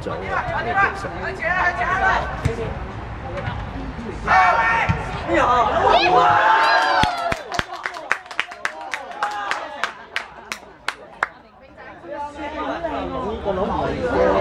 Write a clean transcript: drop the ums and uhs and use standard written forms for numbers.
轴啊，那个上。 你好。我諗唔係